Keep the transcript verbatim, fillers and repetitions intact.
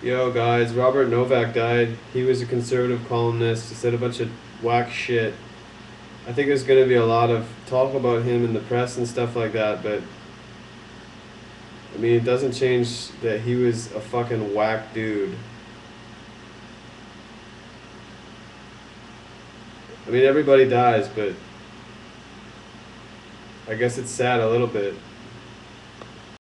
Yo, guys, Robert Novak died. He was a conservative columnist. He said a bunch of whack shit. I think there's going to be a lot of talk about him in the press and stuff like that, but I mean, it doesn't change that he was a fucking whack dude. I mean, everybody dies, but I guess it's sad a little bit.